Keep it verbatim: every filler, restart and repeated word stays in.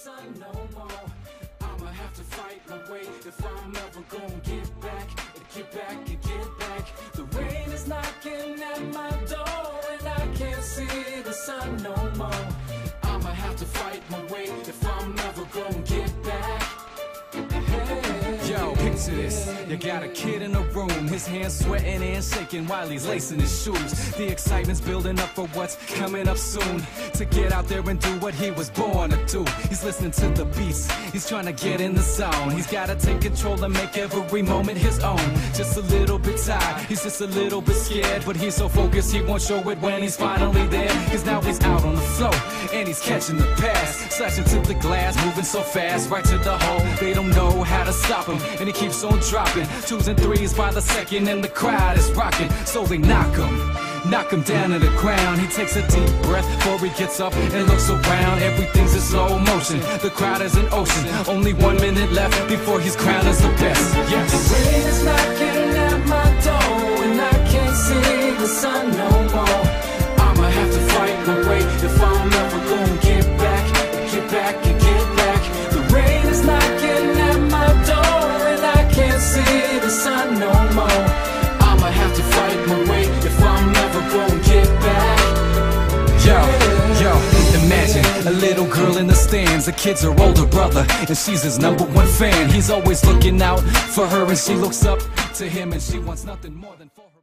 sun no more. I'ma have to fight my way if I'm ever gonna get back, get back and get back. The rain is knocking at my door and I can't see the sun no more. I'ma have to fight my way if I'm ever gonna get back. Hey. Yo, picture this. You got a kid in a room, his hands sweating and shaking while he's lacing his shoes. The excitement's building up for what's coming up soon. To get out there and do what he was born to do. He's listening to the beats, he's trying to get in the zone. He's gotta take control and make every moment his own. Just a little bit tired, he's just a little bit scared, but he's so focused he won't show it when he's finally there. Cause now he's out on the floor, and he's catching the pass. Slashing to the glass, moving so fast, right to the hole. They don't know how to stop him, and he keeps on dropping. Twos and threes by the second, and the crowd is rocking. So they knock him, knock him down to the ground. He takes a deep breath before he gets up and looks around. Everything's in slow motion, the crowd is an ocean. Only one minute left before he's crowned as the best. Yes. The rain is knocking at my door and I can't see the sun no more. I'ma have to fight my way if I'm ever gonna get back, get back and get back. The rain is knocking at my door and I can't see the sun no more. I'ma have to fight my way if I'm never gonna get back. Yo, yo, imagine a little girl in the stands. The kid's her older brother and she's his number one fan. He's always looking out for her and she looks up to him and she wants nothing more than for her.